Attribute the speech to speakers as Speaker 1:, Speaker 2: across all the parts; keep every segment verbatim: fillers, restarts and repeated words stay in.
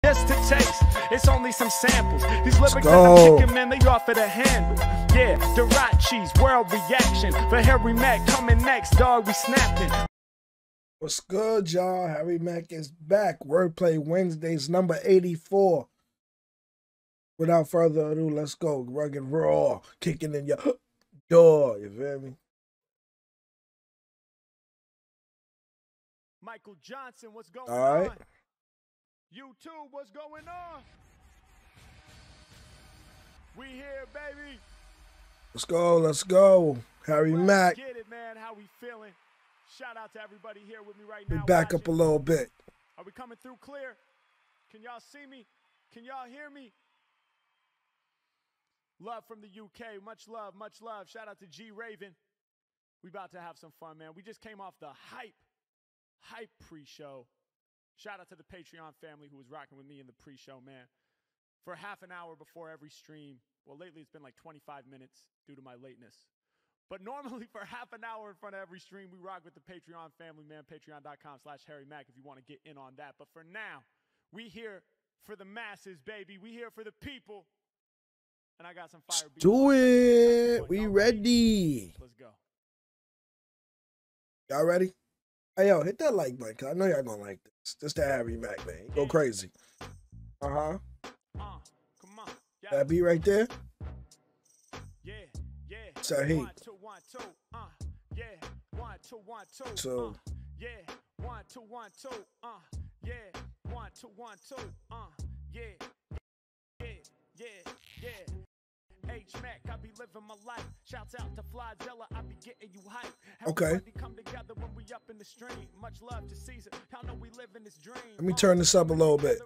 Speaker 1: Just to taste, it's only some samples. These lyrics that I'm kicking, man, they offer the handle. Yeah, Dirachi's world reaction. For Harry Mack coming next, dog, we snapping.
Speaker 2: What's good, y'all? Harry Mack is back. Wordplay Wednesdays, number eighty-four. Without further ado, let's go. Rugged raw, kicking in your door. You feel me?
Speaker 1: Michael Johnson, what's going
Speaker 2: All right.
Speaker 1: on? YouTube, what's going on? We here, baby.
Speaker 2: Let's go. Let's go. Harry
Speaker 1: Let's
Speaker 2: Mack.
Speaker 1: Get it, man. How we feeling? Shout out to everybody here with me right
Speaker 2: We
Speaker 1: now.
Speaker 2: back
Speaker 1: watching.
Speaker 2: up a little bit.
Speaker 1: Are we coming through clear? Can y'all see me? Can y'all hear me? Love from the U K. Much love, much love. Shout out to G Raven. We about to have some fun, man. We just came off the hype, hype pre-show. Shout out to the Patreon family who was rocking with me in the pre-show, man. For half an hour before every stream. Well, lately it's been like twenty-five minutes due to my lateness. But normally for half an hour in front of every stream, we rock with the Patreon family, man. Patreon.com slash Harry Mack if you want to get in on that. But for now, we here for the masses, baby. We here for the people. And I got some fire beats.
Speaker 2: Do it. We ready.
Speaker 1: Let's go.
Speaker 2: Y'all ready? Hey, yo, hit that like button, because I know y'all going to like this. This that Harry Mack, man. Go crazy. Uh-huh.
Speaker 1: Uh, come on. Yeah.
Speaker 2: That beat right there?
Speaker 1: Yeah, yeah.
Speaker 2: It's that heat.
Speaker 1: One, two, one, two. Uh, yeah. One, two, one, two.
Speaker 2: So.
Speaker 1: Uh, yeah. One, two, one, two. Uh, yeah. One, two, one, two. Uh, yeah. Yeah, yeah, yeah. H-Mack, I be living my life. Shouts out to Flyzilla, I be getting you hype.
Speaker 2: Okay.
Speaker 1: Everybody come together when we up in the stream. Much love to Caesar. Y'all know we live in this dream.
Speaker 2: Let me turn this up a little bit.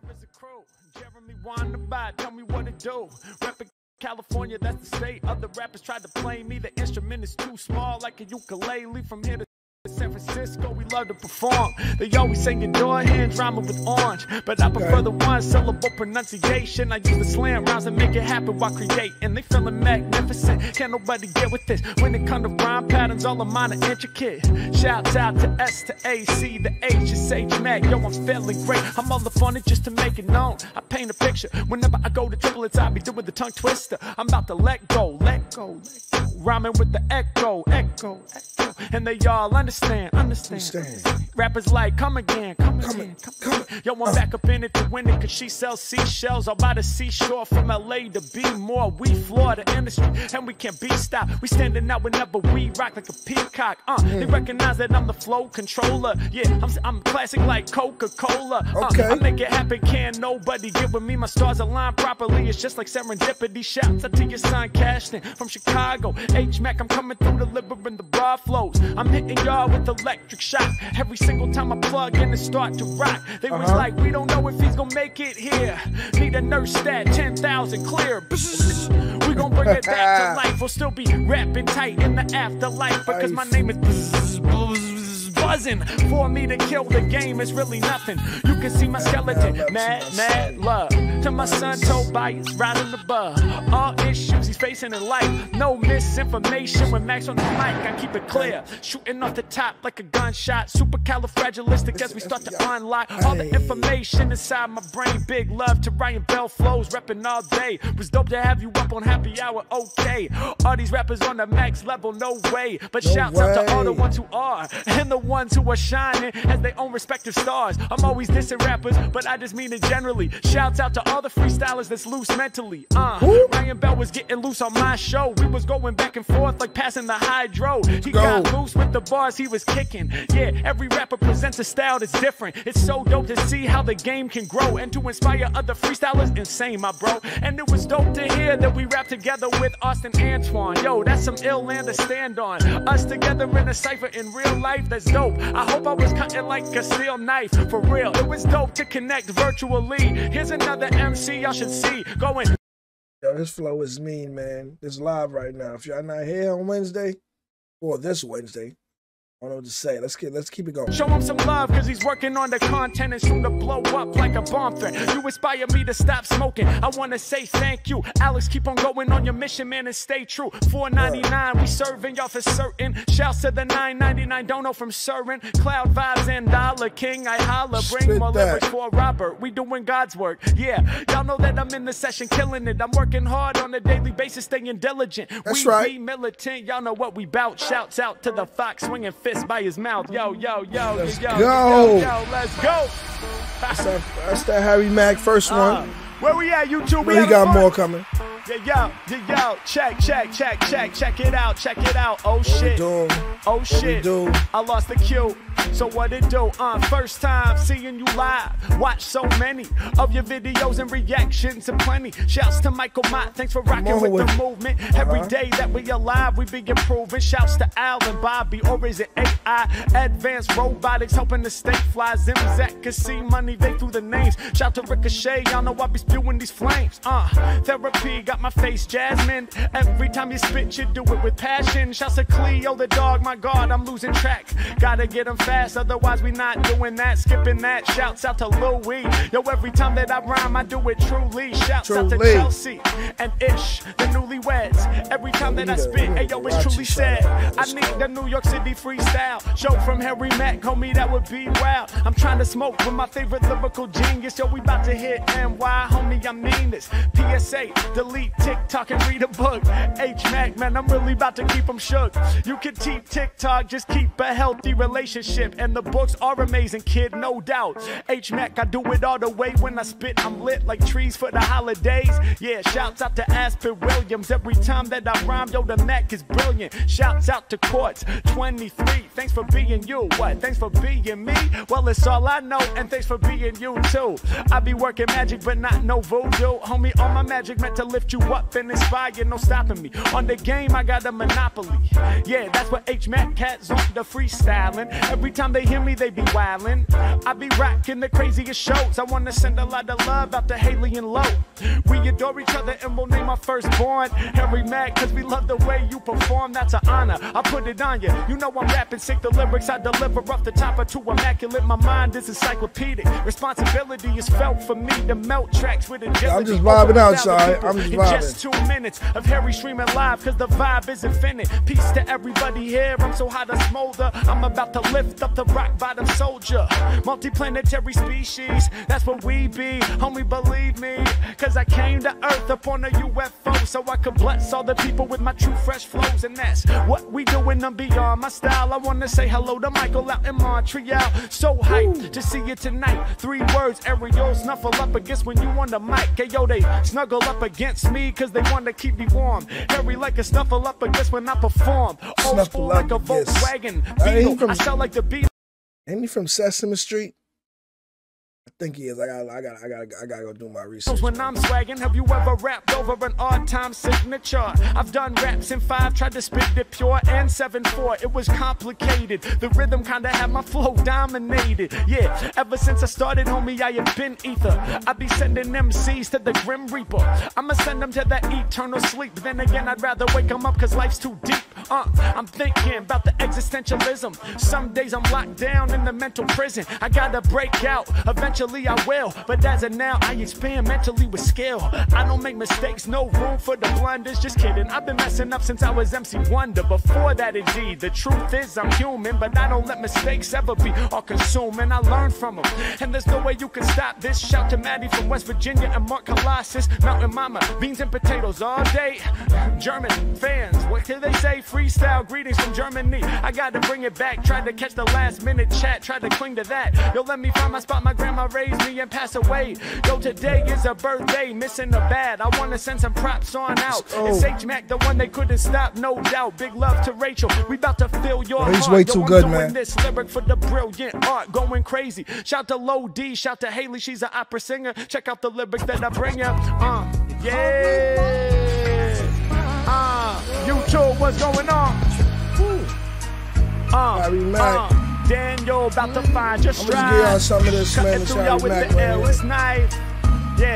Speaker 1: Jeremy Wannabe, tell me what to do. Rapping California, that's the state. Other rappers tried to play me. The instrument is too small, like a ukulele. From here to San Francisco, we love to perform. They always say your door hands rhyming with orange, but I prefer the one syllable pronunciation. I use the slam rhymes and make it happen while creating. They feeling magnificent, can't nobody get with this. When it comes to rhyme patterns, all of mine are intricate. Shouts out to S to A, C, the H is H-Mack. Yo, I'm feeling great. I'm all up on it just to make it known. I paint a picture. Whenever I go to triplets, I be doing the tongue twister. I'm about to let go, let go, let go. Rhyming with the echo, echo, echo. And they all understand, understand. understand. Rappers like, come again, come, come again, come, come again. Yo, I'm uh. back up in it to win it, cause she sells seashells all by the seashore from L A to be more. We floor the industry, and we can't be stopped. We standing out whenever we rock like a peacock. Uh, mm. They recognize that I'm the flow controller. Yeah, I'm, I'm classic like Coca-Cola. Uh,
Speaker 2: okay.
Speaker 1: I make it happen, can't nobody get with me. My stars align properly, it's just like serendipity. Shouts out to your son, Cashton from Chicago. H-Mack, I'm coming through delivering the raw flows. I'm hitting y'all with electric shock. Every single time I plug in and start to rock. They was uh-huh. like, we don't know if he's gonna make it here. Need a nurse stat, ten thousand clear. We gonna bring it back to life. We'll still be rapping tight in the afterlife. Because my name is buzzing. For me to kill the game is really nothing. You can see my skeleton. Mad, mad love. To my son Tobias, rising above. All issues he's facing in life. No misinformation when Max on the mic. I keep it clear. Shooting off the top like a gunshot. Supercalifragilistic as we start to unlock all the information inside my brain. Big love to Ryan Bell flows, repping all day. Was dope to have you up on happy hour, okay. All these rappers on the max level, no way. But no shouts way. out to all the ones who are. And the ones who are shining as their own respective stars. I'm always dissing rappers, but I just mean it generally. Shouts out to all the freestylers that's loose mentally. Uh, Ryan Bell was getting loose on my show. We was going back and forth like passing the hydro. He Go. got loose with the bars he was kicking. Yeah, every rapper presents a style that's different. It's so dope to see how the game can grow and to inspire other freestylers. Insane, my bro. And it was dope to hear that we rap together with Austin Antoine. Yo, that's some ill land to stand on. Us together in a cypher in real life, that's dope. I hope I was cutting like a steel knife. For real, it was dope to connect virtually. Here's another M C y'all should see going.
Speaker 2: Yo, this flow is mean, man. It's live right now. If y'all not here on Wednesday, or this Wednesday, I don't know what to say. Let's get let's keep it going.
Speaker 1: Show him some love, cause he's working on the content and soon to blow up like a bomb threat. You inspire me to stop smoking. I wanna say thank you. Alex, keep on going on your mission, man, and stay true. four ninety-nine, we serving y'all for certain. Shouts to the nine ninety-nine dono from Surin. Cloud Vibes and Dollar King. I holla, bring
Speaker 2: Spit
Speaker 1: more
Speaker 2: that.
Speaker 1: lyrics for Robert. We doing God's work. Yeah, y'all know that I'm in the session killing it. I'm working hard on a daily basis, staying diligent.
Speaker 2: That's
Speaker 1: we
Speaker 2: right.
Speaker 1: be militant. Y'all know what we bout. Shouts out to the fox swinging fist by his mouth. Yo, yo, yo,
Speaker 2: Let's
Speaker 1: yo,
Speaker 2: go.
Speaker 1: yo, yo, let's go.
Speaker 2: That's that, that's that Harry Mack first one.
Speaker 1: Uh, where we at, YouTube?
Speaker 2: But he got more coming.
Speaker 1: Yeah, yo, yo, yo, check, check, check, check, check it out, check it out. Oh shit,
Speaker 2: doing?
Speaker 1: oh
Speaker 2: What
Speaker 1: shit,
Speaker 2: we do?
Speaker 1: I lost the cue. So what it do? Uh, first time seeing you live. Watch so many of your videos and reactions and plenty. Shouts to Michael Mott, thanks for rocking
Speaker 2: on
Speaker 1: with
Speaker 2: with
Speaker 1: the
Speaker 2: it.
Speaker 1: movement. Every day that we alive, we be improving. Shouts to Al and Bobby, or is it A I? Advanced robotics helping the state fly. Zim, Zach, can see money, they through the names. Shout to Ricochet, y'all know I be spewing these flames. Uh, therapy got my face Jasmine. Every time you spit, you do it with passion. Shouts to Cleo the dog, my God, I'm losing track. Gotta get him fast, otherwise we not doing that, skipping that. Shouts out to Louis. Yo, every time that I rhyme, I do it truly. Shouts out to
Speaker 2: Truly.
Speaker 1: Chelsea and Ish, the newlyweds. Every time that I
Speaker 2: need a-
Speaker 1: spit,
Speaker 2: we
Speaker 1: hey
Speaker 2: need
Speaker 1: yo,
Speaker 2: a
Speaker 1: it's
Speaker 2: Rachi
Speaker 1: truly
Speaker 2: shout
Speaker 1: sad.
Speaker 2: out.
Speaker 1: I
Speaker 2: Let's
Speaker 1: need
Speaker 2: go.
Speaker 1: the New York City freestyle. Show from Harry Mack, homie, that would be wild. I'm trying to smoke with my favorite lyrical genius. Yo, we about to hit N Y, homie, I mean this. P S A, delete TikTok and read a book. H Mac, man, I'm really about to keep them shook. You can keep TikTok, just keep a healthy relationship. And the books are amazing, kid, no doubt. H Mac, I do it all the way. When I spit, I'm lit like trees for the holidays. Yeah, shouts out to Aspen Williams. Every time that I rhyme, yo, the Mac is brilliant. Shouts out to Quartz twenty-three. Thanks for being you. What? Thanks for being me? Well, it's all I know, and thanks for being you too. I be working magic, but not no voodoo. Homie, all my magic meant to lift you up and inspire, no stopping me. On the game, I got a monopoly. Yeah, that's what H Mac cats on the freestyling. Every time they hear me, they be wildin'. I be rocking the craziest shows. I wanna send a lot of love out to Haley and Lowe. We adore each other and we'll name our firstborn Harry Mack, cause we love the way you perform. That's an honor, I put it on you. You know I'm rapping sick, the lyrics I deliver off the top are too immaculate. My mind is encyclopedic. Responsibility is felt for me to melt tracks with agility.
Speaker 2: I'm just vibing
Speaker 1: Over
Speaker 2: out,
Speaker 1: a thousand
Speaker 2: Shai.
Speaker 1: people
Speaker 2: I'm just
Speaker 1: in
Speaker 2: vibing.
Speaker 1: just two minutes of Harry streaming live, cause the vibe is infinite. Peace to everybody here, I'm so hot I smolder. I'm about to lift up the rock bottom soldier. Multiplanetary species, that's what we be. Homie, believe me, cause I came to earth upon a U F O, so I could bless all the people with my true fresh flows. And that's what we doing, I'm beyond my style. I wanna say hello to Michael out in Montreal. So hyped to see you tonight. Three words, Ariel, snuffle up against when you on the mic. Hey yo, they snuggle up against me cause they wanna keep me warm. Harry like a snuffle up against when I perform. Old
Speaker 2: Snuffle
Speaker 1: school
Speaker 2: up
Speaker 1: like a
Speaker 2: against.
Speaker 1: Volkswagen
Speaker 2: Hey, he
Speaker 1: Beetle.
Speaker 2: from-
Speaker 1: I sound like the Beatles.
Speaker 2: Ain't he from Sesame Street? I think he is. I got. I got. I got. I gotta go do my research.
Speaker 1: When I'm swagging, have you ever rapped over an odd time signature? I've done raps in five, tried to spit it pure, and seven four. It was complicated. The rhythm kinda had my flow dominated. Yeah, ever since I started, homie, I have been ether. I be sending M Cs to the Grim Reaper. I'ma send them to that eternal sleep. Then again, I'd rather wake them up cause life's too deep. Uh, I'm thinking about the existentialism. Some days I'm locked down in the mental prison. I gotta break out. Eventually I will, but as of now I expand mentally with skill. I don't make mistakes, no room for the blunders. Just kidding, I've been messing up since I was M C Wonder. Before that, indeed, the truth is I'm human, but I don't let mistakes ever be all consuming. I learn from them, and there's no way you can stop this. Shout to Maddie from West Virginia and Mark Colossus, Mountain Mama, beans and potatoes all day. German fans, what can they say? Freestyle greetings from Germany. I gotta bring it back, tried to catch the last minute chat, tried to cling to that. Yo, let me find my spot, my grandma raised me and pass away. Yo, today is a birthday, missing a bad. I wanna send some props on out.
Speaker 2: Oh.
Speaker 1: It's H Mac, the one they couldn't stop, no doubt. Big love to Rachel, we about to fill your
Speaker 2: Oh, he's
Speaker 1: heart.
Speaker 2: way
Speaker 1: Yo,
Speaker 2: too
Speaker 1: I'm
Speaker 2: good,
Speaker 1: doing
Speaker 2: man.
Speaker 1: this lyric for the brilliant art, going crazy. Shout to Low D, shout to Haley, she's an opera singer. Check out the lyrics that I bring ya. Uh, yeah. Uh, YouTube, what's going on? Uh,
Speaker 2: Harry Mack.
Speaker 1: uh, Daniel about to find your
Speaker 2: I'm gonna give y'all
Speaker 1: stride.
Speaker 2: some of this, man.
Speaker 1: Cutting
Speaker 2: It's
Speaker 1: through
Speaker 2: Harry
Speaker 1: y'all with
Speaker 2: Mack
Speaker 1: the
Speaker 2: right here.
Speaker 1: illest knife. Yeah.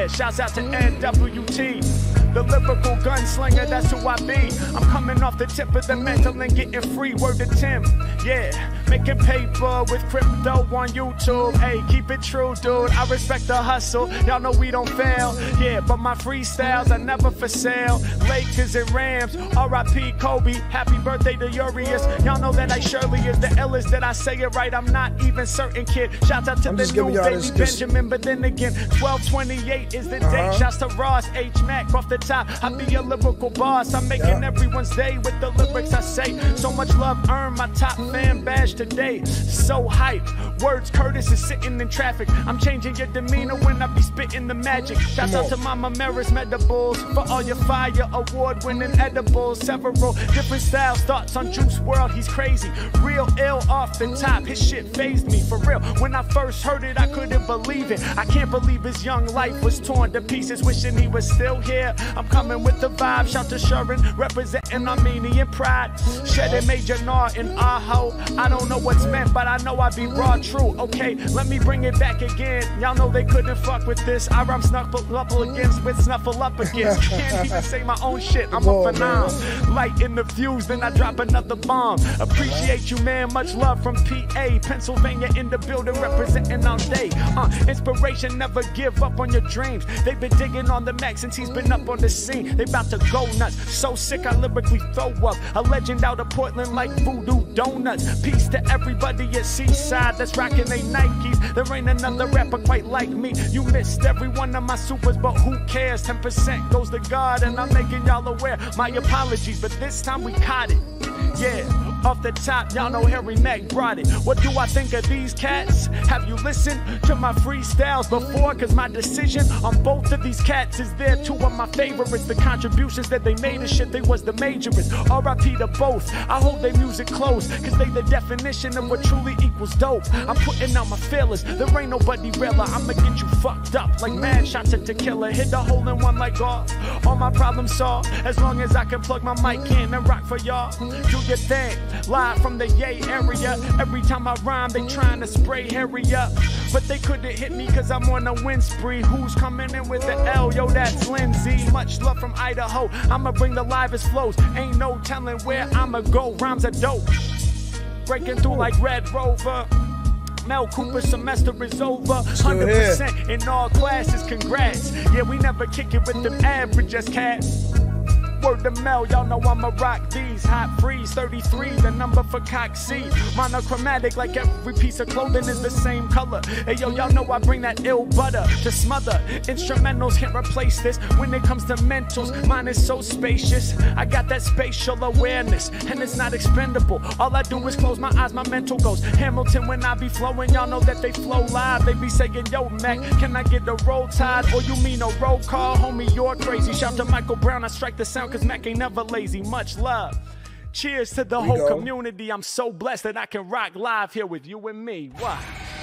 Speaker 1: Yeah, shouts out to N W T. The lyrical gunslinger, that's who I be. I'm coming off the tip of the mental and getting free. Word to Tim. Yeah, making paper with crypto on YouTube. Hey, keep it true, dude. I respect the hustle. Y'all know we don't fail. Yeah, but my freestyles are never for sale. Lakers and Rams, R I P Kobe. Happy birthday to Urias. Y'all know that I surely is the illest that I say it right. I'm not even certain, kid. Shouts out to
Speaker 2: I'm
Speaker 1: the new baby
Speaker 2: this,
Speaker 1: Benjamin. But then again, twelve twenty-eight is the uh-huh. date. Shouts to Ross, H Mac off the top. I be a lyrical boss. I'm making yeah. everyone's day with the lyrics I say. So much love earned my top fan badge today. So hype. Words Curtis is sitting in traffic. I'm changing your demeanor when I be spitting the magic. Shouts out to Mama Maris Medibles for all your fire award winning edibles. Several different styles. Thoughts on Juice world. He's crazy. Real ill off the top. His shit phased me for real. When I first heard it, I couldn't believe it. I can't believe his young life was torn to pieces. Wishing he was still here. I'm coming with the vibe, shout to Sharon, representing Armenian pride. Shedding Major Gnar in Aho. I don't know what's meant, but I know I be raw true. Okay, let me bring it back again. Y'all know they couldn't fuck with this. I rhyme snuffle up against with snuffle up against. Can't even say my own shit. I'm a phenom. Light in the fuse, then I drop another bomb. Appreciate you, man. Much love from P A, Pennsylvania in the building, representing all day. Uh, inspiration, never give up on your dreams. They've been digging on the Mac since he's been up on the scene. They about to go nuts. So sick I lyrically throw up. A legend out of Portland like Voodoo Donuts. Peace to everybody at Seaside that's rocking they Nikes. There ain't another rapper quite like me. You missed every one of my supers, but who cares? ten percent goes to God, and I'm making y'all aware. My apologies, but this time we caught it. Yeah, off the top, y'all know Harry Mack brought it. What do I think of these cats? Have you listened to my freestyles before? Cause my decision on both of these cats is there. Two of my favorites. The contributions that they made and shit, they was the majorest. R I P to both. I hold their music close, cause they the definition of what truly equals dope. I'm putting out my feelers. There ain't nobody realer. I'ma get you fucked up like mad shots at tequila. Hit the hole in one like golf. All my problems solved. As long as I can plug my mic in and rock for y'all. Do your thing. Live from the Yay area. Every time I rhyme, they trying to spray Harry up. But they couldn't hit me cause I'm on a win spree. Who's coming in with the L? Yo, that's Lindsay. Much love from Idaho. I'ma bring the livest flows. Ain't no telling where I'ma go. Rhymes are dope. Breaking through like Red Rover. Mel Cooper's semester is over. one hundred percent in all classes, congrats. Yeah, we never kick it with them average as cats. Word to Mel, y'all know I'ma rock these. Hot freeze, thirty-three, the number for cock C. Monochromatic, like every piece of clothing is the same color. Hey yo, y'all know I bring that ill butter to smother. Instrumentals can't replace this. When it comes to mentals, mine is so spacious. I got that spatial awareness, and it's not expendable. All I do is close my eyes, my mental goes Hamilton when I be flowing. Y'all know that they flow live. They be saying, yo, Mac, can I get a roll tide? Or you mean a roll call? Homie, you're crazy. Shout to Michael Brown, I strike the sound cause Mac ain't never lazy. Much love. Cheers to the whole go. community. I'm so blessed that I can rock live here with you and me. What?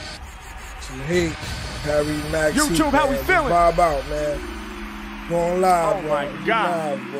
Speaker 2: Some heat. Harry Mack.
Speaker 1: YouTube, heat, how we feeling?
Speaker 2: Bob out, man. Going live,
Speaker 1: oh
Speaker 2: bro.
Speaker 1: my God.
Speaker 2: Live,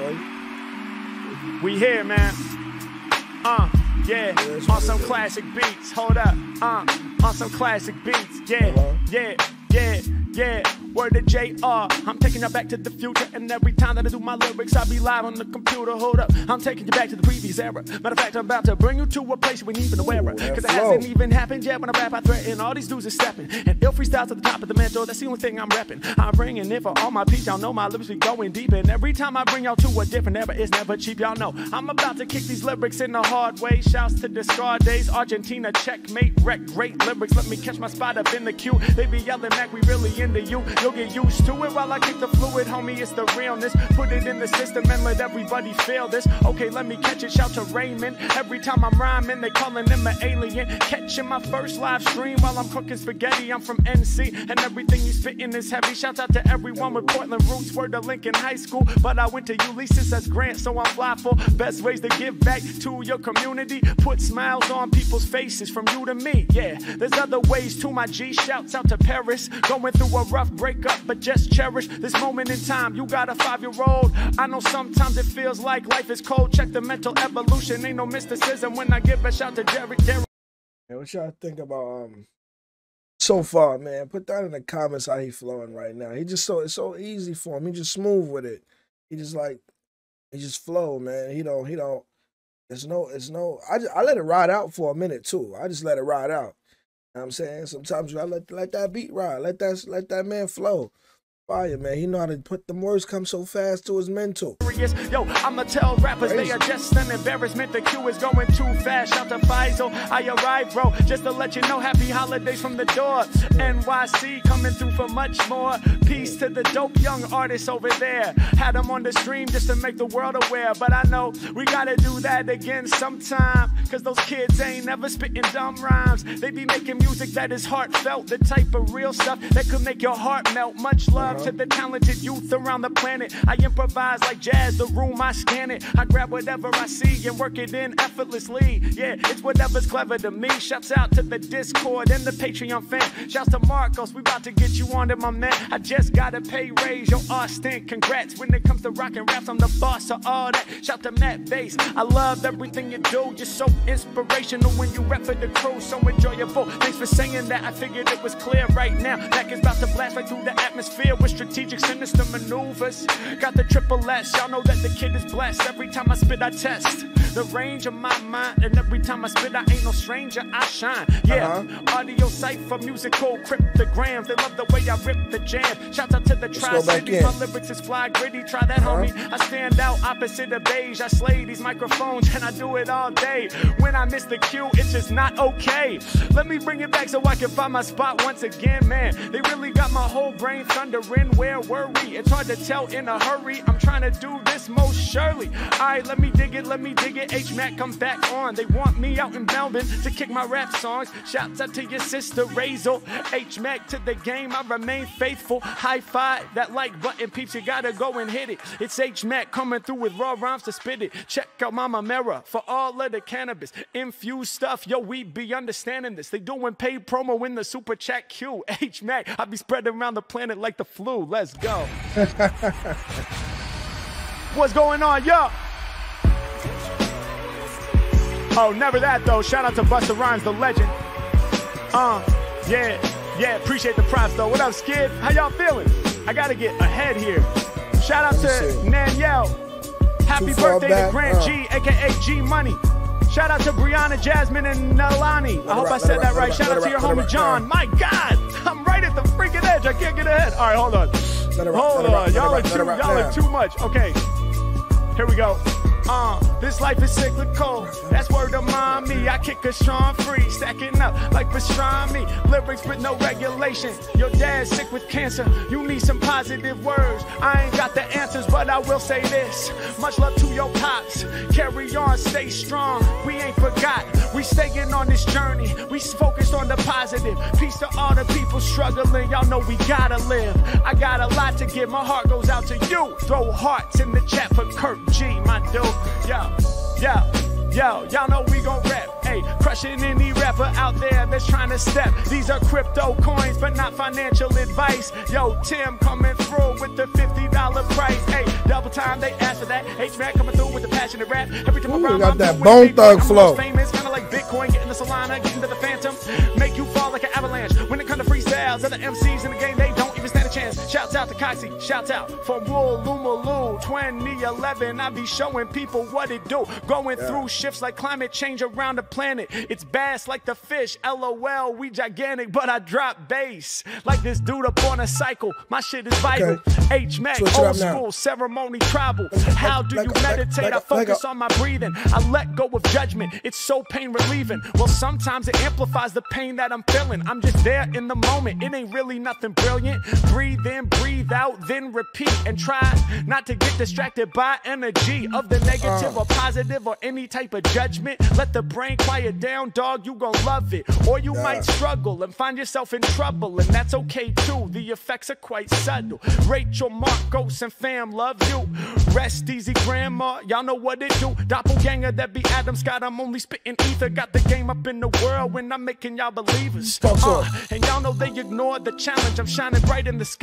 Speaker 2: boy.
Speaker 1: We here, man. Uh, yeah. yeah on some classic beats. Hold up. Uh, on some classic beats. Yeah, uh-huh. yeah, yeah, yeah. Word to J R, I'm taking you back to the future. And every time that I do my lyrics, I'll be live on the computer. Hold up, I'm taking you back to the previous era. Matter of fact, I'm about to bring you to a place you ain't even aware of. Cause it hasn't even happened yet. When I rap, I threaten all these dudes are stepping. And ill freestyles at the top of the mental, that's the only thing I'm repping. I'm bringing it for all my peeps, y'all know my lyrics be going deep. And every time I bring y'all to a different era, it's never cheap, y'all know. I'm about to kick these lyrics in the hard way. Shouts to Discard Days, Argentina, checkmate, wreck, great lyrics. Let me catch my spot up in the queue. They be yelling, Mac, we really into you. You'll get used to it while I kick the fluid, homie, it's the realness. Put it in the system and let everybody feel this. Okay, let me catch it, shout to Raymond. Every time I'm rhyming, they calling him an alien. Catching my first live stream while I'm cooking spaghetti. I'm from N C, and everything he's spitting is heavy. Shout out to everyone with Portland roots. Word to Lincoln High School, but I went to Ulysses as Grant, so I'm fly for best ways to give back to your community. Put smiles on people's faces from you to me. Yeah, there's other ways to my G. Shouts out to Paris, going through a rough breakup, but just cherish this moment in time. You got a five-year-old. I know sometimes it feels like life is cold. Check the mental evolution. Ain't no mysticism when I give a shout to Jerry. Jerry.
Speaker 2: Hey, what y'all think about um So far, man. Put that in the comments how he flowing right now. He just so it's so easy for him. He just smooth with it. He just like he just flow, man. He don't he don't. There's no it's no. I just, I let it ride out for a minute too. I just let it ride out. You know what I'm saying? Sometimes I let let that beat ride. Let that let that man flow. Fire, man. He know how to put the words come so fast to his mental.
Speaker 1: Yo, I'ma tell rappers Crazy. They are just an embarrassment. The queue is going too fast. Shout to Faisal, I arrived, bro. Just to let you know, happy holidays from the door. N Y C coming through for much more. Peace to the dope young artists over there. Had them on the stream just to make the world aware. But I know we gotta do that again sometime. Cause those kids ain't never spitting dumb rhymes. They be making music that is heartfelt. The type of real stuff that could make your heart melt. Much love to the talented youth around the planet. I improvise like jazz, the room I scan it. I grab whatever I see and work it in effortlessly. Yeah, it's whatever's clever to me. Shouts out to the Discord and the Patreon fan. Shouts to Marcos, we about to get you on to my man. I just got a pay raise, yo Austin, congrats. When it comes to rockin' raps, I'm the boss of all that. Shout to Matt Bass, I love everything you do. You're so inspirational when you rap for the crew, so enjoyable. Thanks for saying that, I figured it was clear right now. That is about to blast right through the atmosphere with strategic, sinister maneuvers. Got the triple S, y'all know that the kid is blessed. Every time I spit, I test the range of my mind, and every time I spit, I ain't no stranger, I shine. Yeah, uh-huh. Audio cipher, musical cryptograms. They love the way I rip the jam. Shouts out to the Tri-Cities, my lyrics is fly gritty. Try that, uh-huh. homie. I stand out opposite of beige. I slay these microphones, and I do it all day. When I miss the cue, it's just not okay. Let me bring it back so I can find my spot once again, man. They really got my whole brain thundering. Where were we? It's hard to tell in a hurry. I'm trying to do this most surely. Alright, let me dig it, let me dig it. H-Mac, come back on. They want me out in Melbourne to kick my rap songs. Shouts out to your sister, Razel. H-Mac to the game, I remain faithful. High five, that like button, peeps, you gotta go and hit it. It's H-Mac coming through with raw rhymes to spit it. Check out Mama Mera for all of the cannabis infused stuff. Yo, we be understanding this. They doing paid promo in the super chat queue. H-Mac, I be spreading around the planet like the flu. Let's go. What's going on, yo? Oh, never that though. Shout out to Busta Rhymes, the legend. Uh, yeah, yeah, appreciate the props though. What up, Skid? How y'all feeling? I gotta get ahead here. Shout out to Nanielle. Happy birthday to Grant uh. G, aka G Money. Shout out to Brianna, Jasmine, and Nalani. I hope I said that right. Shout out to your homie John. My God, I'm right at the freaking edge. I can't get ahead. All right, hold on. Hold on. Y'all are too, y'all are too much. Okay, here we go. Uh, this life is cyclical, that's word of mommy. I kick a strong free, stacking up like pastrami. Lyrics with no regulation. Your dad's sick with cancer, you need some positive words. I ain't got the answers, but I will say this. Much love to your pops, carry on, stay strong. We ain't forgot, we staying on this journey. We focused on the positive. Peace to all the people struggling, y'all know we gotta live. I got a lot to give, my heart goes out to you. Throw hearts in the chat for Kirk G, my dude. Yo, yo, yo, y'all know we gon' rap. Hey, crushing any rapper out there that's trying to step. These are crypto coins, but not financial advice. Yo, Tim coming through with the fifty dollar price. Hey, double time they ask for that. H-Mac coming through with the passionate rap. Every time around,
Speaker 2: got that Bone Thug flow.
Speaker 1: Famous, kind of like Bitcoin, getting the Solana, getting to the Phantom. Make you fall like an avalanche. When it comes to freestyles, other M Cs in the game, they don't even stand a chance. Shouts out to Coxie, shouts out for Wool Lumalu twenty eleven. I be showing people what it do. Going yeah. through shifts like climate change around the planet. It's bass like the fish. L O L, we gigantic, but I drop bass. Like this dude up on a cycle. My shit is vital. Okay. H-Mac, old school, now. Ceremony tribal. How do like, you meditate? Like, like, I focus like on my breathing. I let go of judgment. It's so pain relieving. Well, sometimes it amplifies the pain that I'm feeling. I'm just there in the moment. It ain't really nothing brilliant. Breathe in, breathe out, then repeat. And try not to get distracted by energy of the negative uh. or positive or any type of judgment. Let the brain quiet down, dog, you gon' love it. Or you yeah. might struggle and find yourself in trouble, and that's okay too. The effects are quite subtle. Rachel, Marcos, and fam love you. Rest easy, grandma, y'all know what it do. Doppelganger, that be Adam Scott, I'm only spitting ether. Got the game up in the world when I'm making y'all believers. Uh, and y'all know they ignore the challenge. I'm shining bright in the sky. A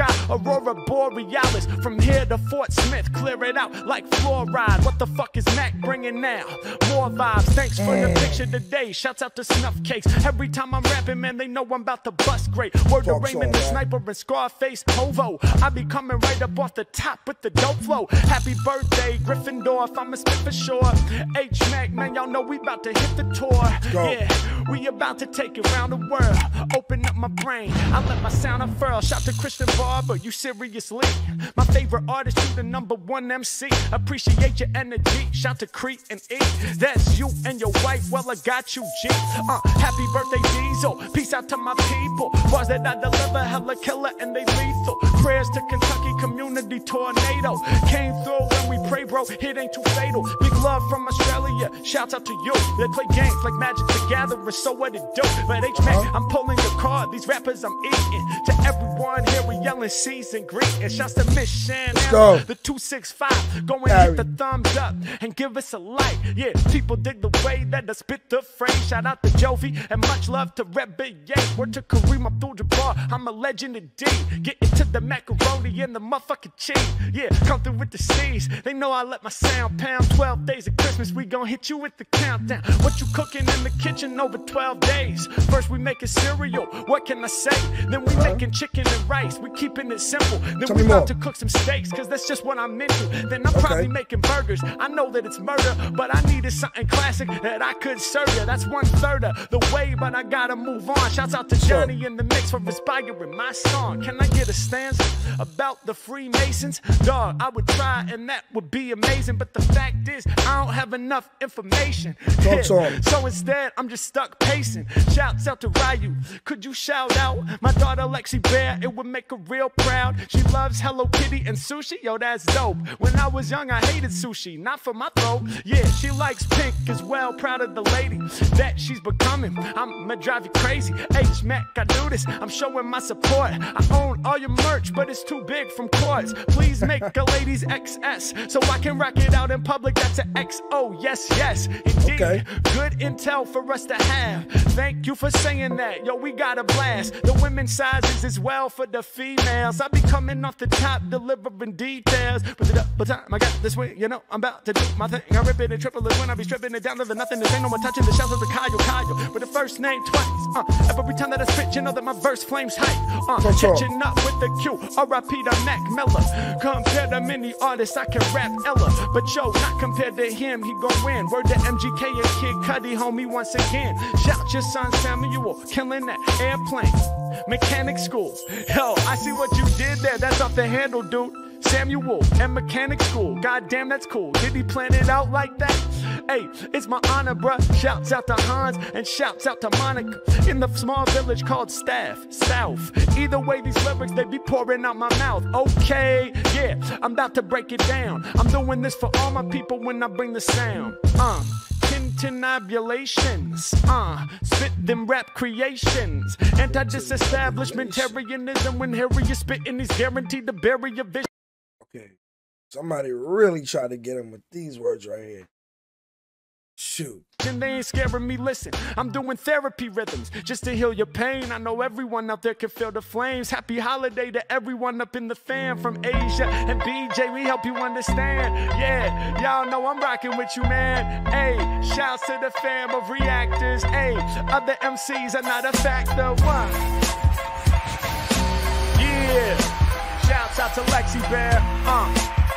Speaker 1: Aurora Borealis. From here to Fort Smith, clear it out like fluoride. What the fuck is Mac bringing now? More vibes, thanks for the picture today. Shouts out to Snuff Cakes. Every time I'm rapping, man, they know I'm about to bust great. Word to Raymond the Sniper and Scarface Hovo. I be coming right up off the top with the dope flow. Happy birthday, Gryffindor, if I'm a spit for sure. H-Mac, man, y'all know we about to hit the tour. Yeah, we about to take it around the world. Open up my brain, I let my sound unfurl. Shout to Christian Barber, you seriously? My favorite artist, you the number one M C. Appreciate your energy, shout to Crete and E. That's you and your wife, well I got you, G. Uh, happy birthday, Diesel, peace out to my people. Bars that I deliver, hella killer and they lethal. Prayers to Kentucky community tornado. Came through when we pray, bro, it ain't too fatal. Big love from Australia, shouts out to you. They play games like Magic the Gathering, so what it do? But H-Mac, I'm pulling your card, these rappers I'm eating. To everyone here, we yelling season greetings. Shouts to Miss Shan, the two six five. Go and hit the thumbs up and give us a like. Yeah, people dig the way that I spit the phrase. Shout out to Jovi and much love to Rebbe. Yeah, word to Kareem Abdul-Jabbar, I'm a legend indeed. Get into the macaroni and the motherfucking cheese. Yeah, come through with the C's. They know I let my sound pound. twelve days of Christmas, we gon' hit you with the countdown. What you cooking in the kitchen over twelve days? First we making cereal, what can I say? Then we making chicken and rice, we keeping it simple. Then
Speaker 2: Tell
Speaker 1: we
Speaker 2: me
Speaker 1: about
Speaker 2: more.
Speaker 1: to cook some steaks, cause that's just what I'm into. Then I'm
Speaker 2: Okay.
Speaker 1: probably making burgers. I know that it's murder, but I needed something classic that I could serve you. That's one third of the way, but I gotta move on. Shouts out to
Speaker 2: Sure.
Speaker 1: Johnny in the mix for inspiring my song. Can I get a stanza about the Freemasons? Dog, I would try and that would be amazing, but the fact is I don't have enough information.
Speaker 2: Talk to him.
Speaker 1: So instead I'm just stuck pacing. Shouts out to Ryu, could you shout out my daughter Lexi Bear? It would make her real proud. She loves Hello Kitty and sushi, yo that's dope. When I was young I hated sushi, not for my throat. Yeah, she likes pink as well, proud of the lady that she's becoming. I'ma drive you crazy, H-Mac, I do this, I'm showing my support. I own all your merch, but it's too big from cords. Please make a ladies X S so I can rock it out in public. That's an X O, yes, yes, indeed.
Speaker 2: Okay.
Speaker 1: Good intel for us to have. Thank you for saying that, yo, we got a blast. The women's sizes as well for the females. I be coming off the top, delivering details. Put it up, but time I got this way, you know, I'm about to do my thing. I rip it and triple it when I be stripping it down to the nothing. There ain't no one touching the shells of the Kyle Kyle with the first name twice. Uh, every time that I spit, you know that my verse flames hype. Uh,
Speaker 2: That's all.
Speaker 1: catching up with the Q, R I P to Mac Miller. Compared to many artists, I can rap Ella, but yo, not compared to him, he gon' win. Word to M G K and Kid Cudi, homie, once again. Shout your son Samuel, killing that airplane. Mechanic school, yo, I see what you did there. That's off the handle, dude. Samuel and mechanic school, goddamn, that's cool. Did he plan it out like that? Hey, it's my honor, bruh. Shouts out to Hans and shouts out to Monica in the small village called Staff, South. Either way, these lyrics, they be pouring out my mouth. Okay, yeah, I'm about to break it down. I'm doing this for all my people when I bring the sound. Uh. Tintinabulations, uh, spit them rap creations. Anti-disestablishmentarianism when Harry is spitting, he's guaranteed to bury your vision.
Speaker 2: Okay. Somebody really tried to get him with these words right here. Shoot.
Speaker 1: And they ain't scaring me, listen, I'm doing therapy rhythms just to heal your pain. I know everyone out there can feel the flames. Happy holiday to everyone up in the fam. From Asia and B J, we help you understand. Yeah, y'all know I'm rocking with you, man. Hey, shouts to the fam of reactors. Hey, other M Cs are not a factor. One. Yeah, shouts out to Lexi Bear. Uh.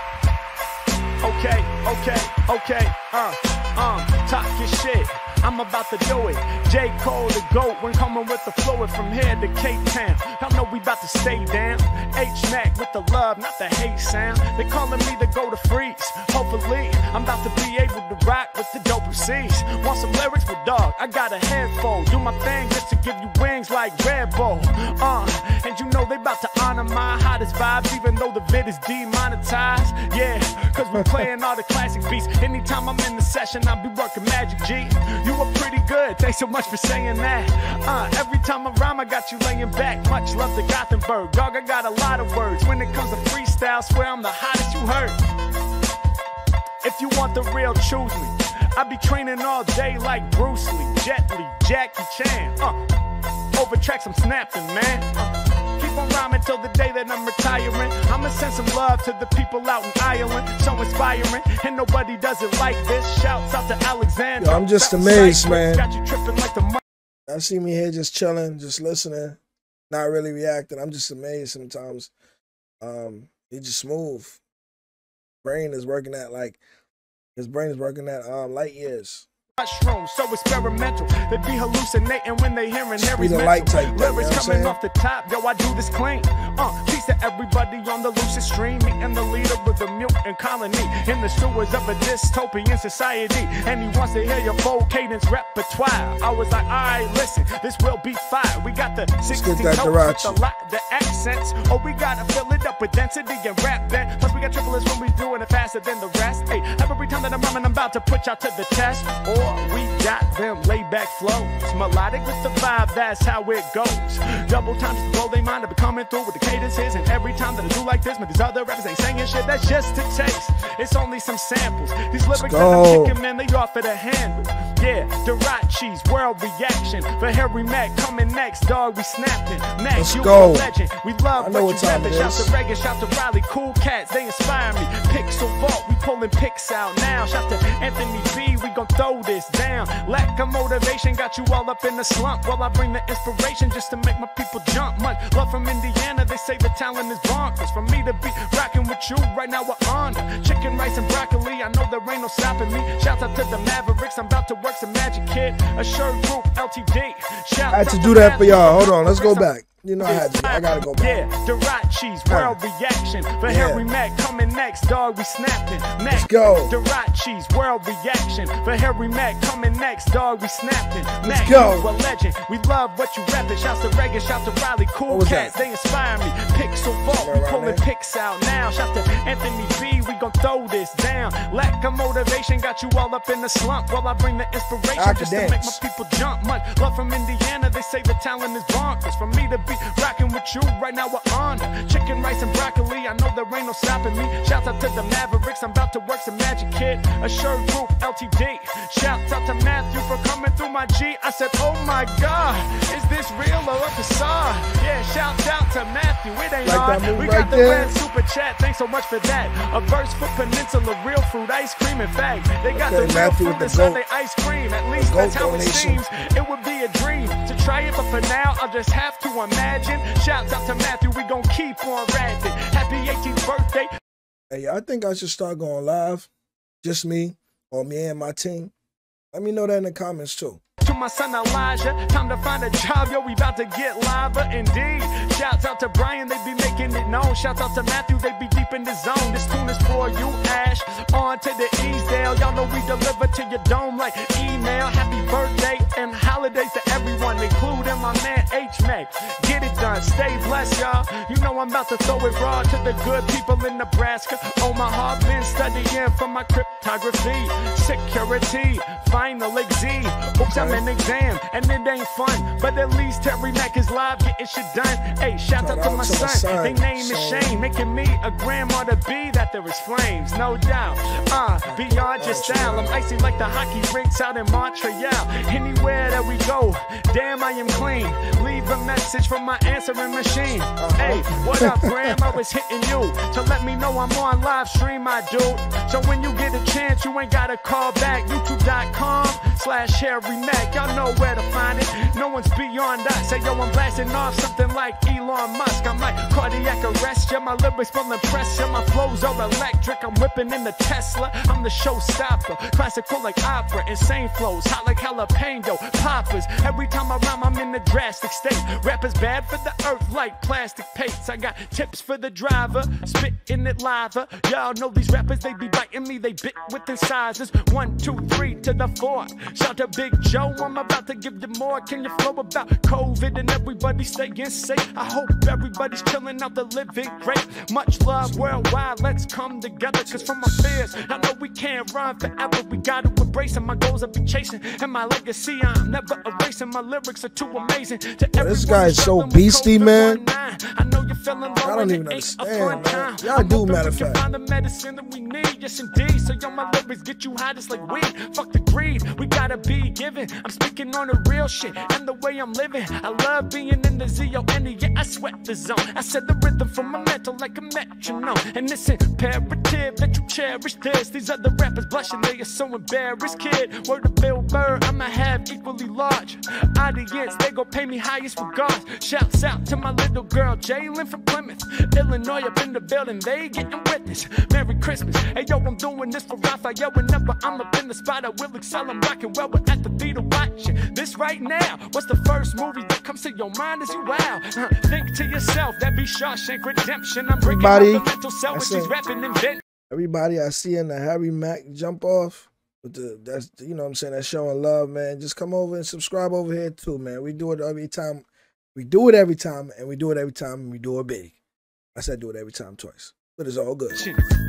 Speaker 1: Okay, okay, okay, uh, um, talk your shit, I'm about to do it. J. Cole, the GOAT, when coming with the fluid from here to Cape Town. Y'all know we about to stay down. H-Mac with the love, not the hate sound. They calling me to go to freeze. Hopefully, I'm about to be able to rock with the dope M Cs. Want some lyrics with dog? I got a handful. Do my thing just to give you wings like Red Bull. Uh, and you know they about to honor my hottest vibes, even though the vid is demonetized. Yeah, cause we playing all the classic beats. Anytime I'm in the session, I'll be working Magic G. You were pretty good, thanks so much for saying that. Uh, every time I rhyme, I got you laying back. Much love to Gothenburg. Dog, I got a lot of words. When it comes to freestyle, swear I'm the hottest you heard. If you want the real, choose me. I be training all day like Bruce Lee, Jet Li, Jackie Chan. Uh, over tracks I'm snapping, man. Uh, keep on rhyming till the day that I'm retiring. I'ma send some love to the people out in Ireland, so inspiring, and nobody does it like this. Shouts out to Alexander.
Speaker 2: Yo, I'm just amazed, man.
Speaker 1: Got you tripping like the
Speaker 2: I see me here just chilling, just listening, not really reacting. I'm just amazed sometimes. Um, he's just smooth. Brain is working at like his brain is working at um light years.
Speaker 1: Mushroom, so experimental. They be hallucinating when they hearing every
Speaker 2: light type
Speaker 1: lyrics
Speaker 2: thing,
Speaker 1: coming off the top. Yo, I do this clean. Uh, peace to everybody on the lucid stream. Me and the leader of the mutant colony in the sewers of a dystopian society. And he wants to hear your full cadence repertoire. I was like, alright, listen, this will be fire. We got the sixteen notes with the lot, the accents. Oh, we gotta fill it up with density and rap then. Plus we got triplets when we doing it faster than the rest. Hey, every time that I'm rhyming, I'm about to put y'all to the test. Or we got them laid back flows, melodic with the vibe, that's how it goes. Double times to blow they mind, I be coming through with the cadences. And every time that I do like this, man, these other rappers ain't saying shit, that's just a taste. It's only some samples. These lyrics that I'm kicking, man, they offer the handle. Yeah, Dirachi's world reaction. For Harry Mack coming next, dog, we snapping. Mac,
Speaker 2: Let's
Speaker 1: you
Speaker 2: go.
Speaker 1: a legend. We love
Speaker 2: I know
Speaker 1: what
Speaker 2: what
Speaker 1: you
Speaker 2: time
Speaker 1: rapping.
Speaker 2: it
Speaker 1: Shout
Speaker 2: is.
Speaker 1: to Reagan, shout to Riley, cool cats, they inspire me. Pixel Vault, we pulling pics out now. Shout to Anthony B, we gon' throw this down. Lack of motivation got you all up in the slump. While I bring the inspiration just to make my people jump. Much love from Indiana, they say the talent is bonkers. For me to be rocking with you right now, we're on chicken, rice, and broccoli. I know there ain't no stopping me. Shout out to the Mavericks, I'm about to work some magic, kid. Assured Group, L T D. Shout
Speaker 2: I had to do that for y'all. Hold on, let's go back. You know I had to. I gotta go back.
Speaker 1: Yeah, Dirachi's world reaction. For
Speaker 2: Yeah.
Speaker 1: Harry Mack coming next, dog, we snapping. Mac,
Speaker 2: Let's go.
Speaker 1: Dirachi's world reaction. For Harry Mack coming next, dog, we snapping. Mac,
Speaker 2: go.
Speaker 1: you a legend. We love what you rapping. Shouts to Reagan, shout to Riley, cool
Speaker 2: was
Speaker 1: cats,
Speaker 2: that?
Speaker 1: they inspire me. Pixel Vault,
Speaker 2: Somewhere
Speaker 1: we
Speaker 2: around
Speaker 1: pulling
Speaker 2: there.
Speaker 1: pics out now. Shout to Anthony B, we gon' throw this down. Lack of motivation got you all up in the slump. While I bring the inspiration
Speaker 2: I
Speaker 1: just
Speaker 2: can
Speaker 1: to make my
Speaker 2: dance.
Speaker 1: people jump. Much love from Indiana, they say the talent is bonkers. For me to be rocking with you right now, we're on chicken, rice, and broccoli. I know there ain't no stopping me. Shout out to the Mavericks, I'm about to work some magic, kid. Assured Group, L T D. Shout out to Matthew for coming through my G. I said, oh my God, is this real or a facade? Yeah, shout out to Matthew, it ain't
Speaker 2: Like
Speaker 1: hard.
Speaker 2: that move
Speaker 1: We
Speaker 2: right
Speaker 1: got the
Speaker 2: there?
Speaker 1: red super chat, thanks so much for that. A verse for Peninsula, real fruit, ice cream, in fact. They got
Speaker 2: Okay,
Speaker 1: the real
Speaker 2: Matthew
Speaker 1: fruit
Speaker 2: with the
Speaker 1: inside
Speaker 2: goat.
Speaker 1: their ice cream. At least
Speaker 2: The
Speaker 1: that's
Speaker 2: goat
Speaker 1: how it
Speaker 2: donation.
Speaker 1: seems. It would be a dream to try it, but for now, I'll just have to imagine. Shouts out to Matthew, we gon' keep on rapping. Happy eighteenth birthday.
Speaker 2: Hey, I think I should start going live. Just me or me and my team. Let me know that in the comments too.
Speaker 1: To my son Elijah, time to find a job, yo, we about to get liver indeed. Shouts out to Brian, they be making it known. Shouts out to Matthew, they be deep in the zone. This tune is for you, Ash. On to the Eastdale, y'all know we deliver to your dome like email. Happy birthday and holidays to everyone, including my man H-Mac. Get it done, stay blessed, y'all. You know I'm about to throw it raw to the good people in Nebraska. Omaha, been studying for my cryptography, security, final exam. Oops, I'm an exam, and it ain't fun, but at least Terry Mack is live getting shit done. Hey, shout out to my son, they name is Shane, making me a grandma to be that there is flames, no doubt. Uh, beyond your style, I'm icy like the hockey rinks out in Montreal. Anywhere that we go, damn, I am clean. Leave a message from my answering machine. Hey, what up, Graham? I was hitting you to let me know I'm on live stream, my dude. So when you get a chance, you ain't gotta call back. YouTube.com slash Harry Mack. Y'all know where to find it. No one's beyond us. Say, yo, I'm blasting off something like Elon Musk. I'm like cardiac arrest. Yeah, my lyrics will impress ya. My flows are electric. I'm whipping in the Tesla. I'm the showstopper. Classical like opera. Insane flows. Hot like jalapeno poppers. Every time I rhyme, I'm in a drastic state. Rappers bad for the earth like plastic paints. I got tips for the driver. Spitting it lava. Y'all know these rappers, they be biting me. They bit with incisors. One, two, three to the four. Shout to Big Joe. I'm about to give you more. Can you flow about COVID and everybody staying safe? I hope everybody's chilling out the living great. Much love worldwide. Let's come together. Cause from my fears, I know we can't run forever. We gotta embrace them. My goals I be chasing. And my legacy, I'm never erasing. My lyrics are too amazing to
Speaker 2: this guy is so beastie, man. I don't even understand, man. Y'all do, matter of fact.
Speaker 1: Find the medicine that we need, yes indeed. So yo, my lyrics get you high just like weed. Fuck the greed, we gotta be given. I'm speaking on the real shit and the way I'm living. I love being in the Z O N E, yeah, I sweat the zone. I said the rhythm from my mental like a metronome. And it's imperative that you cherish this. These other rappers blushing, they are so embarrassed, kid. Word to Bill Burr, I'ma have equally large audience, they gon' pay me highest regards. Shouts out to my little girl, Jalen from Plymouth, Illinois up in the building, they getting witness. Merry Christmas, hey yo, I'm doing this for Raphael. Whenever I'm up in the spot, I will excel. I'm rocking well, we're at the theater watching this right now. What's the first movie that comes to your mind as you wow? Uh, think to yourself, that be Shawshank Redemption. I'm breaking out the mental cell when she's rapping and venting.
Speaker 2: Everybody I see in the Harry Mack jump off, with the, that's, you know what I'm saying, that's showing love, man. Just come over and subscribe over here too, man. We do it every time. We do it every time, and we do it every time, and we do it big. I said do it every time twice, but it's all good.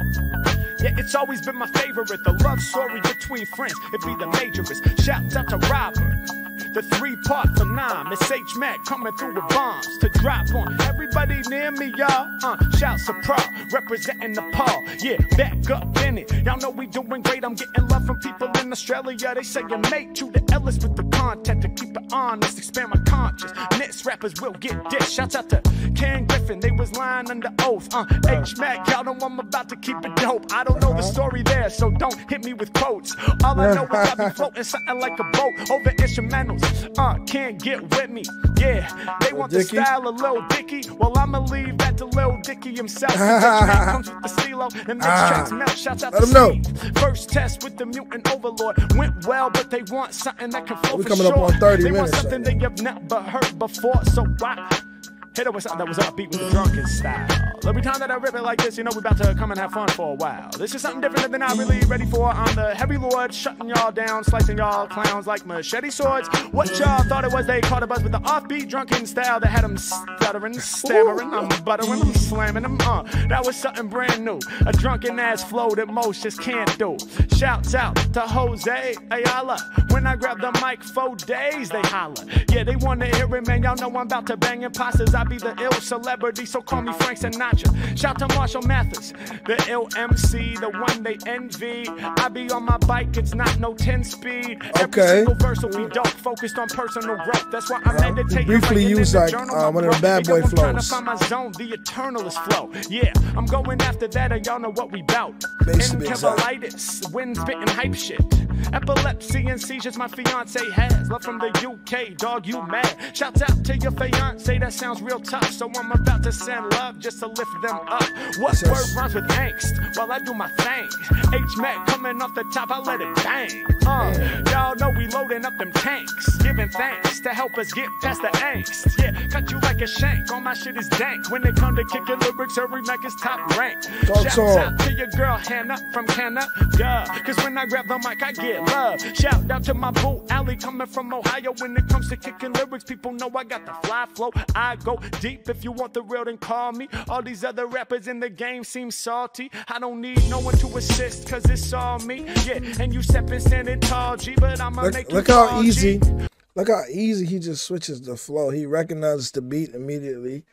Speaker 1: Yeah, it's always been my favorite, the love story between friends. It be the majorist. Shouts out to Robert, the three-part phenomenon. Miss H Mac coming through with bombs to drop on everybody near me, y'all. Uh, shouts to Pro, representing Nepal. Yeah, back up in it. Y'all know we doing great. I'm getting love from people in Australia. They say you make you the Ellis with the content to keep it honest, expand my consciousness. Rappers will get dished. Shouts out to Ken Griffin. They was lying under oath. Uh, H Mac, y'all know I'm about to keep it dope. I don't know the story there, so don't hit me with quotes. All I know is I be floating something like a boat over instrumentals. Uh, can't get with me. Yeah, they want the style of Lil Dicky. Well, I'ma leave that to Lil Dicky himself. Comes with the CeeLo and next ah. tracks melt. Shouts out to Steve. First test with the mutant overlord went well, but they want something that can flow
Speaker 2: we
Speaker 1: for
Speaker 2: coming
Speaker 1: sure.
Speaker 2: Up on thirty
Speaker 1: they
Speaker 2: minutes,
Speaker 1: want something
Speaker 2: right?
Speaker 1: they have never heard before. So why hit it with something that was upbeat with the drunken style? Every time that I rip it like this, you know we about to come and have fun for a while. This is something different than I'm really ready for. I'm the heavy lord, shutting y'all down, slicing y'all clowns like machete swords. What y'all thought it was, they caught a buzz with the offbeat drunken style that had them stuttering, stammering. I'm buttering, I'm slamming them. Uh, that was something brand new. A drunken ass flow that most just can't do. Shouts out to Jose Ayala. When I grab the mic for days, they holler. Yeah, they want to hear it, man. Y'all know I'm about to bang imposters. I be the ill celebrity, so call me Frank Sinatra. Shout to Marshall Mathers, the ill M C, the one they envy. I be on my bike, it's not no ten speed. Every
Speaker 2: okay.
Speaker 1: single verse will be dope, focused on personal growth. That's why I'm
Speaker 2: uh,
Speaker 1: meditating.
Speaker 2: Briefly used like uh, one of the bad boy
Speaker 1: I'm
Speaker 2: flows.
Speaker 1: trying to find my zone, the eternalist flow. Yeah, I'm going after that, and y'all know what we bout. Encephalitis, wind spitting hype shit. Epilepsy and seizures my fiance has. Love from the U K, dog, you mad. Shouts out to your fiance, that sounds real tough. So I'm about to send love just to lift them up. What word rhymes with angst? While I do my thing. H-Mac coming off the top, I let it bang. Uh, y'all know we loading up them tanks. Giving thanks to help us get past the angst. Yeah, cut you like a shank. All my shit is dank. When they come to kicking lyrics, Harry Mack is top ranked. Shouts out to your girl Hannah from Canada. Yeah, cause when I grab the mic, I get love. Shout out to my boo Allie coming from Ohio. When it comes to kicking lyrics, people know I got the fly flow. I go deep. If you want the real, then call me. All these other rappers in the game seem salty. I don't need no one to assist, cause it's all me. Yeah, and you stepping standing tall, G, but I'ma
Speaker 2: look,
Speaker 1: make
Speaker 2: look
Speaker 1: you
Speaker 2: how easy
Speaker 1: G.
Speaker 2: Look how easy he just switches the flow. He recognizes the beat immediately,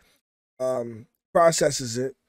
Speaker 2: um, processes it,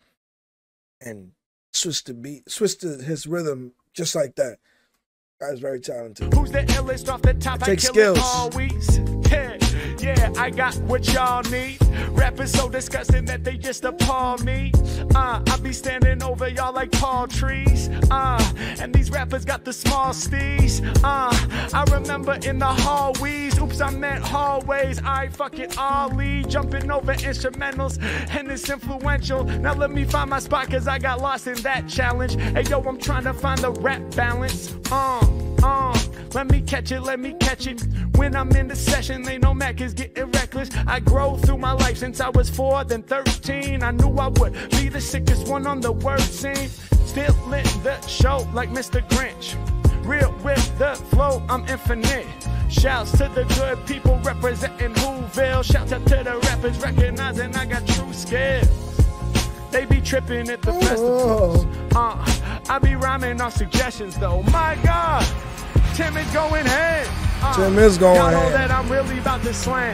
Speaker 2: and switch the beat, switch the, his rhythm just like that. Guy's very talented.
Speaker 1: Who's the illest off the top?
Speaker 2: I take
Speaker 1: I kill
Speaker 2: skills.
Speaker 1: It always. Yeah, yeah, I got what y'all need. Rappers so disgusting that they just appall me. Uh, I be standing over y'all like tall trees. Uh, and these rappers got the small steez. Uh, I remember in the hallways. Oops, I meant hallways. I fucking Ollie jumping over instrumentals, and it's influential. Now let me find my spot, cause I got lost in that challenge. Hey yo, I'm trying to find the rap balance. Uh, uh, let me catch it, let me catch it. When I'm in the session, they know Mac is getting reckless. I grow through my life since I was four, then thirteen. I knew I would be the sickest one on the word scene. Still lit the show like Mister Grinch. Real with the flow, I'm infinite. Shouts to the good people representing Whoville. Shouts out to the rappers recognizing I got true skills. They be tripping at the oh. festivals. Uh, I be rhyming off suggestions though. My God, Tim is going ham. Uh,
Speaker 2: Tim is going
Speaker 1: y'all know
Speaker 2: ham.
Speaker 1: that I'm really about to slang.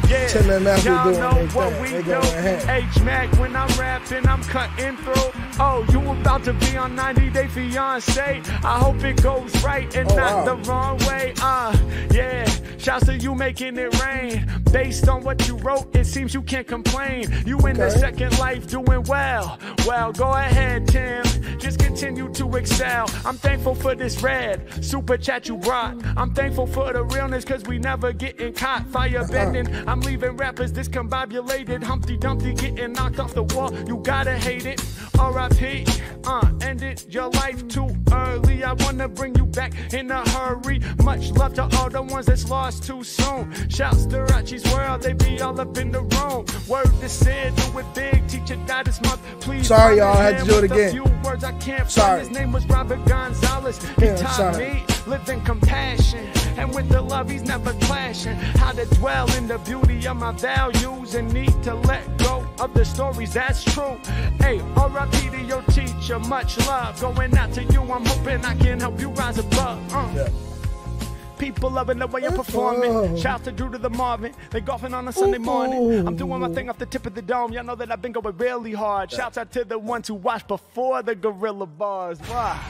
Speaker 1: Yeah,
Speaker 2: Tim and Matthew
Speaker 1: y'all
Speaker 2: doing
Speaker 1: know
Speaker 2: their
Speaker 1: what
Speaker 2: thing.
Speaker 1: we
Speaker 2: They
Speaker 1: do.
Speaker 2: going ahead.
Speaker 1: H-Mac, when I'm rapping, I'm cutting through. Oh, you about to be on ninety Day Fiance. I hope it goes right and
Speaker 2: Oh,
Speaker 1: not
Speaker 2: wow.
Speaker 1: the wrong way. Uh, yeah, shouts to you making it rain. Based on what you wrote, it seems you can't complain. You in the
Speaker 2: Okay.
Speaker 1: second life doing well. Well, go ahead, Tim. Just continue to excel. I'm thankful for this red super chat you brought. I'm thankful for the realness, cause we never getting caught. Fire bending, I'm leaving rappers discombobulated. Humpty Dumpty getting knocked off the wall. You gotta hate it. R I P, uh, ended your life too early. I wanna bring you back in a hurry. Much love to all the ones that's lost too soon. Shouts to Rachi's World, they be all up in the room. Word to Sid, do it big, teacher died this month. Please.
Speaker 2: Sorry, y'all, I had to do it
Speaker 1: with a
Speaker 2: again.
Speaker 1: few words I can't
Speaker 2: Sorry.
Speaker 1: find. His name was Robert Gonzalez. He
Speaker 2: Yeah,
Speaker 1: taught
Speaker 2: sorry.
Speaker 1: me, live in compassion. And with the love, he's never clashing. How to dwell in the beauty of my values and need to let go of the stories, that's true. Hey, R I P to your teacher, much love. Going out to you, I'm hoping I can help you rise above. Uh.
Speaker 2: Yeah.
Speaker 1: People loving the way you're performing. Shout to Drew to the Marvin. They golfing on a Sunday morning. I'm doing my thing off the tip of the dome. Y'all know that I've been going really hard. Shouts out to the ones who watched before the Gorilla Bars. Wow.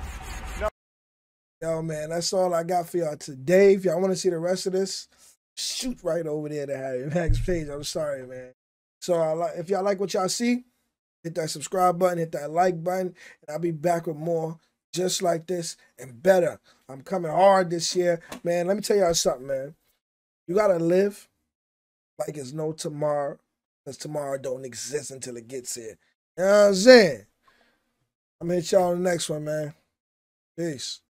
Speaker 2: Yo, man, that's all I got for y'all today. If y'all want to see the rest of this, shoot right over there to Harry Mack's page. I'm sorry, man. So I like, if y'all like what y'all see, hit that subscribe button, hit that like button, and I'll be back with more just like this and better. I'm coming hard this year. Man, let me tell y'all something, man. You got to live like it's no tomorrow, because tomorrow don't exist until it gets here. You know what I'm saying? I'm going to hit y'all on the next one, man. Peace.